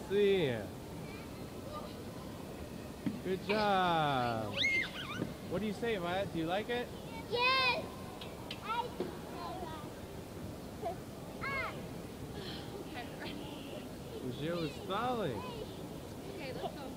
see. Good job. What do you say, Maya? Do you like it? Yes! Lucia was stalling. Okay, let's go.